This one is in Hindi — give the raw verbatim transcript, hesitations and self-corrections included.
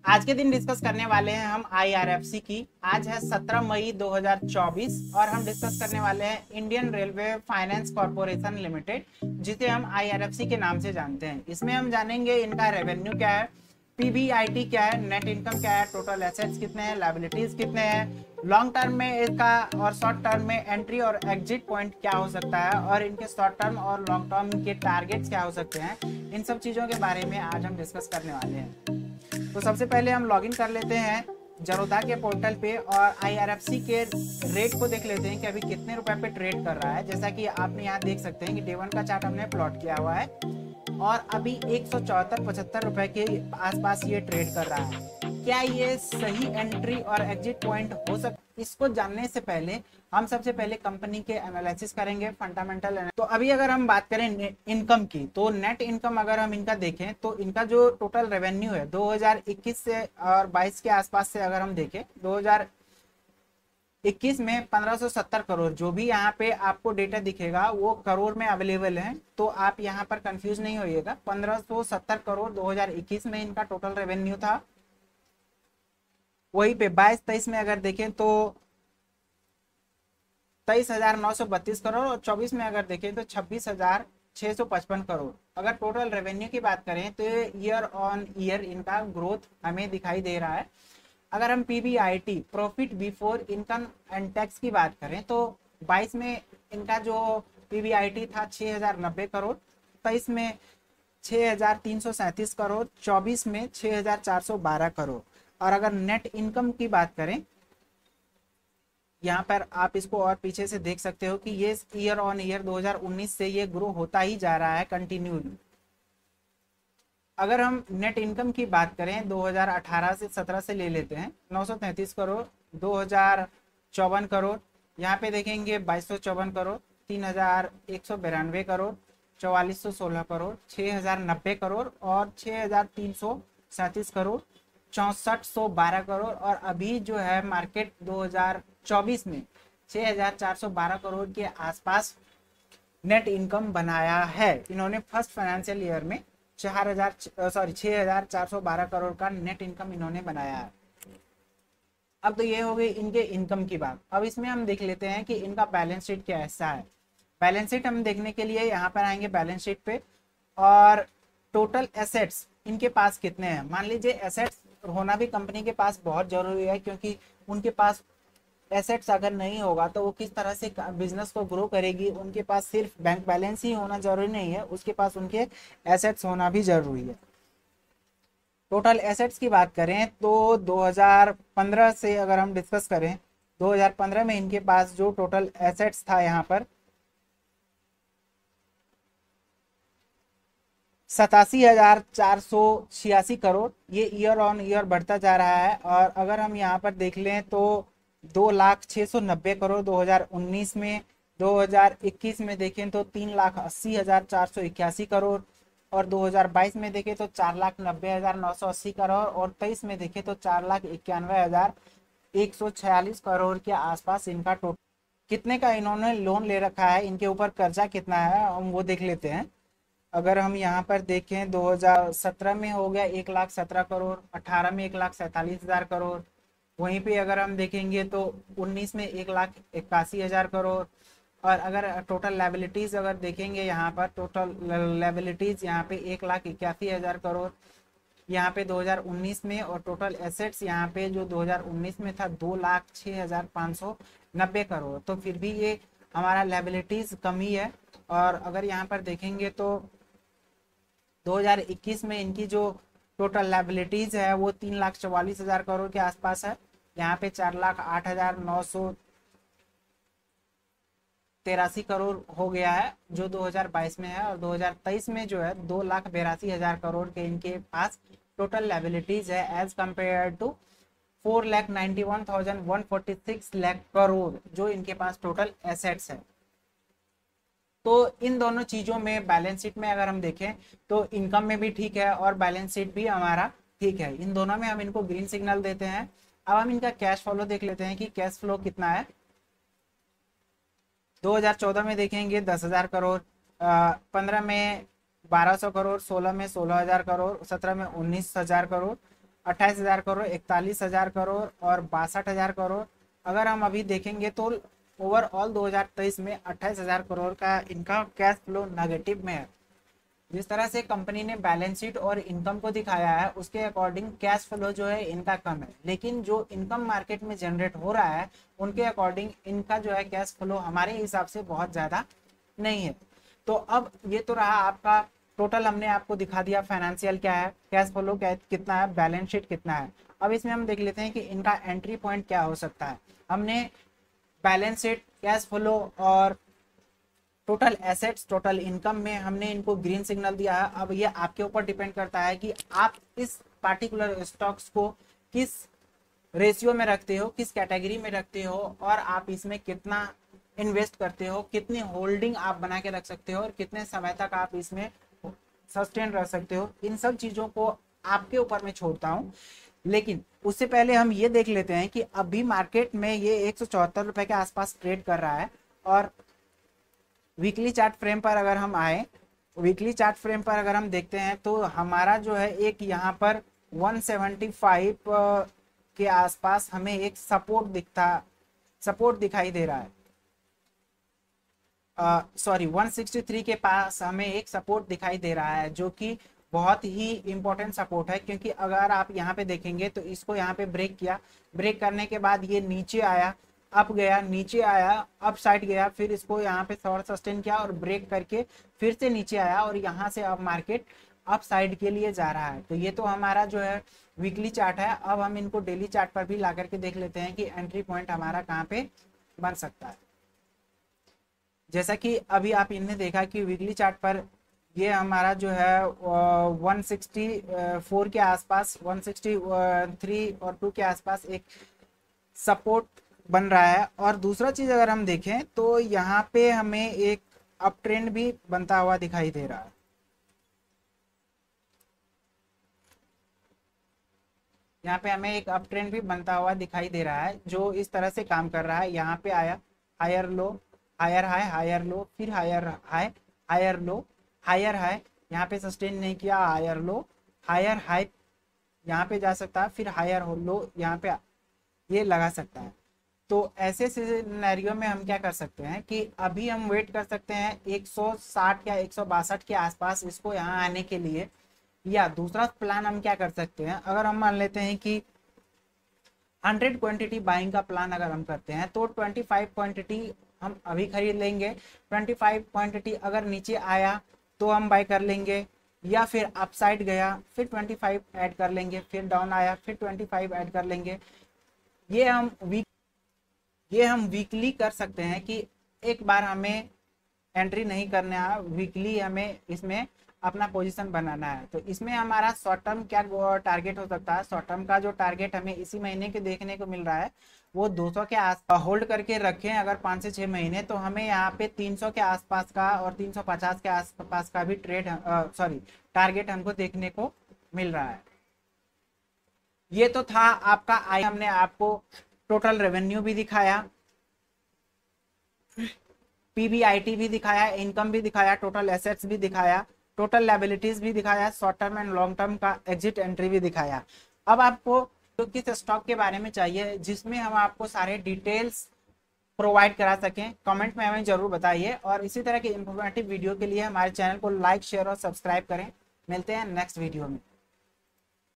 आज के दिन डिस्कस करने वाले हैं हम आईआरएफसी की। आज है सत्रह मई दो हज़ार चौबीस और हम डिस्कस करने वाले हैं Indian railway finance corporation limited, जिसे हम आईआरएफसी के नाम से जानते हैं। इसमें हम जानेंगे इनका रेवेन्यू क्या है, पीबीआईटी क्या है, नेट इनकम क्या है, टोटल एसेट्स कितने हैं, लायबिलिटीज कितने हैं, लॉन्ग टर्म में इसका और शॉर्ट टर्म में एंट्री और एग्जिट पॉइंट क्या हो सकता है, और इनके शॉर्ट टर्म और लॉन्ग टर्म के टारगेट्स क्या हो सकते हैं। इन सब चीज़ों के बारे में आज हम डिस्कस करने वाले हैं। तो सबसे पहले हम लॉगिन कर लेते हैं जरोधा के पोर्टल पे और आईआरएफसी के रेट को देख लेते हैं कि अभी कितने रुपए पे ट्रेड कर रहा है। जैसा कि आपने यहाँ देख सकते हैं कि डे वन का चार्ट हमने प्लॉट किया हुआ है और अभी एक सौ चौहत्तर पचहत्तर रुपए के आसपास ये ट्रेड कर रहा है। क्या ये सही एंट्री और एग्जिट पॉइंट हो सकता, इसको जानने से पहले हम सबसे पहले कंपनी के एनालिसिस करेंगे, फंडामेंटल। तो अभी अगर हम बात करें इनकम की, तो नेट इनकम अगर हम इनका देखें तो इनका जो टोटल रेवेन्यू है दो हज़ार इक्कीस से और बाईस के आसपास से अगर हम देखें, दो हज़ार इक्कीस में पंद्रह सौ सत्तर करोड़, जो भी यहाँ पे आपको डेटा दिखेगा वो करोड़ में अवेलेबल है, तो आप यहाँ पर कंफ्यूज नहीं होइएगा। पंद्रह सौ सत्तर करोड़ दो हज़ार इक्कीस में इनका टोटल रेवेन्यू था। वहीं पे बाईस तेईस में अगर देखें तो तेईस हजार नौ सौ बत्तीस करोड़ और चौबीस में अगर देखें तो छब्बीस हजार छह सौ पचपन करोड़। अगर टोटल रेवेन्यू की बात करें तो ईयर ऑन ईयर इनका ग्रोथ हमें दिखाई दे रहा है। अगर हम PBIT, profit before income and tax की बात करें तो बाईस में इनका जो पीबीआईटी था छह हजार नब्बे करोड़, तेईस में छह हजार तीन सौ सैंतीस करोड़, चौबीस में छह हजार चार सौ बारह करोड़। और अगर नेट इनकम की बात करें, यहाँ पर आप इसको और पीछे से देख सकते हो कि ये ईयर ऑन ईयर दो हज़ार उन्नीस से ये ग्रो होता ही जा रहा है कंटिन्यूली। अगर हम नेट इनकम की बात करें दो हज़ार अठारह से सत्रह से ले लेते हैं, नौ सौ तैंतीस करोड़, दो हज़ार चौवन करोड़, यहाँ पे देखेंगे बाईस सौ चौवन करोड़, तीन हजार एक सौ बिरानवे करोड़, चौवालीस सौ सोलह करोड़, छः हजार नब्बे करोड़ और छः हजार तीन सौ सैंतीस करोड़, चौंसठ सौ बारह करोड़। और अभी जो है मार्केट दो हज़ार चौबीस में छः हजार चार सौ बारह करोड़ के आसपास नेट इनकम बनाया है। इन्होंने फर्स्ट फाइनेंशियल ईयर में चार हजार सॉरी छः हजार चार सौ बारह करोड़ का नेट इनकम इन्होंने बनाया है। अब तो ये हो गई इनके इनकम की बात। अब इसमें हम देख लेते हैं कि इनका बैलेंस शीट कैसा है। बैलेंस शीट हम देखने के लिए यहाँ पर आएंगे बैलेंस शीट पे, और टोटल एसेट्स इनके पास कितने हैं। मान लीजिए एसेट्स होना भी कंपनी के पास बहुत जरूरी है, क्योंकि उनके पास एसेट्स अगर नहीं होगा तो वो किस तरह से बिजनेस को ग्रो करेगी। उनके पास सिर्फ बैंक बैलेंस ही होना जरूरी नहीं है, उसके पास उनके एसेट्स होना भी जरूरी है। टोटल एसेट्स की बात करें तो दो हज़ार पंद्रह से अगर हम डिस्कस करें, दो हज़ार पंद्रह में इनके पास जो टोटल एसेट्स था यहाँ पर सतासी हजार चार सौ छियासी करोड़, ये ईयर ऑन ईयर बढ़ता जा रहा है। और अगर हम यहाँ पर देख लें तो दो लाख छः सौ नब्बे करोड़ दो हज़ार उन्नीस में, दो हज़ार इक्कीस में देखें तो तीन लाख अस्सी हजार चार सौ इक्यासी करोड़, और दो हज़ार बाईस में देखें तो चार लाख नब्बे हजार नौ सौ अस्सी करोड़, और तेईस में देखें तो चार लाख इक्यानवे हजार एक सौ छियालीस करोड़ के आसपास इनका टोटल। कितने का इन्होंने लोन ले रखा है, इनके ऊपर कर्जा कितना है, हम वो देख लेते हैं। अगर हम यहाँ पर देखें दो हज़ार सत्रह में हो गया एक लाख सत्रह करोड़, अठारह में एक लाख सैंतालीस हजार करोड़, वहीं पे अगर हम देखेंगे तो उन्नीस में एक लाख इक्यासी हजार करोड़। और अगर टोटल लायबिलिटीज अगर देखेंगे यहाँ पर, टोटल लायबिलिटीज यहाँ पे एक लाख इक्यासी हजार करोड़ यहाँ पे दो हज़ार उन्नीस में, और टोटल एसेट्स यहाँ पे जो दो हज़ार उन्नीस में था दो लाख छः हजार पाँच सौ नब्बे करोड़। तो फिर भी ये हमारा लायबिलिटीज कम ही है। और अगर यहाँ पर देखेंगे तो दो हज़ार इक्कीस में इनकी जो टोटल लायबिलिटीज है वो तीन लाख चौवालीस हजार करोड़ के आसपास है। यहाँ पे चार लाख आठ हजार नौ सौ तिरासी करोड़ हो गया है जो दो हज़ार बाईस में है। और दो हज़ार तेईस में जो है दो लाख बेरासी हजार करोड़ के इनके पास टोटल लायबिलिटीज है, as compared to four lakh ninety one thousand one forty six lakh crore जो इनके पास टोटल एसेट्स है। तो इन दोनों चीज़ों में बैलेंस शीट में अगर हम देखें तो इनकम में भी ठीक है और बैलेंस शीट भी हमारा ठीक है। इन दोनों में हम इनको ग्रीन सिग्नल देते हैं। अब हम इनका कैश फ्लो देख लेते हैं कि कैश फ्लो कितना है। दो हज़ार चौदह में देखेंगे दस हजार करोड़, पंद्रह में बारह सौ करोड़, सोलह में सोलह हजार करोड़, सत्रह में उन्नीस हजार करोड़, अट्ठाईस हजार करोड़, इकतालीस हजार करोड़ और बासठ हजार करोड़। अगर हम अभी देखेंगे तो ओवरऑल दो हज़ार तेईस में अट्ठाईस हजार करोड़ का इनका कैश फ्लो नेगेटिव में है। जिस तरह से कंपनी ने बैलेंस शीट और इनकम को दिखाया है उसके अकॉर्डिंग कैश फ्लो जो है इनका कम है, लेकिन जो इनकम मार्केट में जनरेट हो रहा है उनके अकॉर्डिंग इनका जो है कैश फ्लो हमारे हिसाब से बहुत ज़्यादा नहीं है। तो अब ये तो रहा आपका टोटल, हमने आपको दिखा दिया फाइनेंशियल क्या है, कैश फ्लो क्या कितना है, बैलेंस शीट कितना है। अब इसमें हम देख लेते हैं कि इनका एंट्री पॉइंट क्या हो सकता है। हमने बैलेंस शीट, कैश फ्लो और टोटल एसेट्स, टोटल इनकम में हमने इनको ग्रीन सिग्नल दिया है। अब ये आपके ऊपर डिपेंड करता है कि आप इस पार्टिकुलर स्टॉक्स को किस रेशियो में रखते हो, किस कैटेगरी में रखते हो और आप इसमें कितना इन्वेस्ट करते हो, कितनी होल्डिंग आप बना के रख सकते हो और कितने समय तक आप इसमें सस्टेन रह सकते हो। इन सब चीज़ों को आपके ऊपर मैं छोड़ता हूँ, लेकिन उससे पहले हम ये देख लेते हैं कि अभी मार्केट में ये एक सौ चौहत्तर रुपए के आसपास ट्रेड कर रहा है। और वीकली चार्ट फ्रेम पर अगर हम आए, वीकली चार्ट फ्रेम पर अगर हम देखते हैं तो हमारा जो है एक यहाँ पर एक सौ पचहत्तर के आसपास हमें एक सपोर्ट दिखता सपोर्ट दिखाई दे रहा है। सॉरी uh, एक सौ तिरसठ के पास हमें एक सपोर्ट दिखाई दे रहा है, जो कि बहुत ही इंपॉर्टेंट सपोर्ट है, क्योंकि अगर आप यहाँ पे देखेंगे तो इसको यहाँ पे ब्रेक किया, ब्रेक करने के बाद ये नीचे आया, अप गया, नीचे आया, अप साइड गया, फिर इसको यहाँ पे थोड़ा सस्टेन किया और ब्रेक करके फिर से नीचे आया और यहाँ से अब मार्केट अप साइड के लिए जा रहा है। तो ये तो हमारा जो है वीकली चार्ट है। अब हम इनको डेली चार्ट पर भी ला करके देख लेते हैं कि एंट्री पॉइंट हमारा कहाँ पे बन सकता है। जैसा कि अभी आप इन्हें देखा कि वीकली चार्ट पर ये हमारा जो है एक सौ चौंसठ के आसपास, एक सौ तिरसठ और टू के आसपास एक सपोर्ट बन रहा है। और दूसरा चीज अगर हम देखें तो यहाँ पे हमें एक अप ट्रेंड भी बनता हुआ दिखाई दे रहा है। यहाँ पे हमें एक अप ट्रेंड भी बनता हुआ दिखाई दे रहा है, जो इस तरह से काम कर रहा है। यहाँ पे आया, higher low, higher high, higher low, फिर higher high, higher low, higher high, यहाँ पे सस्टेन नहीं किया, हायर लो, हायर हाई, यहाँ पे जा सकता है, फिर हायर हो लो, यहाँ पे ये लगा सकता है। तो ऐसे सिनेरियो में हम क्या कर सकते हैं कि अभी हम वेट कर सकते हैं एक सौ साठ या एक सौ बासठ के आसपास इसको यहाँ आने के लिए। या दूसरा प्लान हम क्या कर सकते हैं, अगर हम मान लेते हैं कि हंड्रेड क्वांटिटी बाइंग का प्लान अगर हम करते हैं तो पच्चीस क्वांटिटी हम अभी खरीद लेंगे। पच्चीस क्वांटिटी अगर नीचे आया तो हम बाय कर लेंगे, या फिर अपसाइड गया फिर पच्चीस ऐड कर लेंगे, फिर डाउन आया फिर पच्चीस ऐड कर लेंगे। ये हम वीक ये हम वीकली कर सकते हैं कि एक बार हमें एंट्री नहीं करना है, वीकली हमें इसमें अपना पोजीशन बनाना है। तो इसमें हमारा शॉर्ट टर्म क्या टारगेट हो सकता है। शॉर्ट टर्म का जो टारगेट हमें इसी महीने के देखने को मिल रहा है वो दो सौ के आसपास होल्ड करके रखें अगर पाँच से छः महीने, तो हमें यहाँ पे तीन सौ के आसपास का और तीन सौ पचास के आसपास का भी ट्रेड सॉरी टारगेट हमको देखने को मिल रहा है। ये तो था आपका आई, हमने आपको टोटल रेवेन्यू भी दिखाया, पीबीआईटी भी दिखाया, इनकम भी दिखाया, टोटल एसेट्स भी दिखाया, टोटल लायबिलिटीज भी दिखाया, short term and long term का एग्जिट एंट्री भी दिखाया। अब आपको तो किस स्टॉक के बारे में चाहिए जिसमें हम आपको सारे डिटेल्स प्रोवाइड करा सकें, कमेंट में हमें जरूर बताइए। और इसी तरह के इंफॉर्मेटिव वीडियो के लिए हमारे चैनल को लाइक, शेयर और सब्सक्राइब करें। मिलते हैं नेक्स्ट वीडियो में।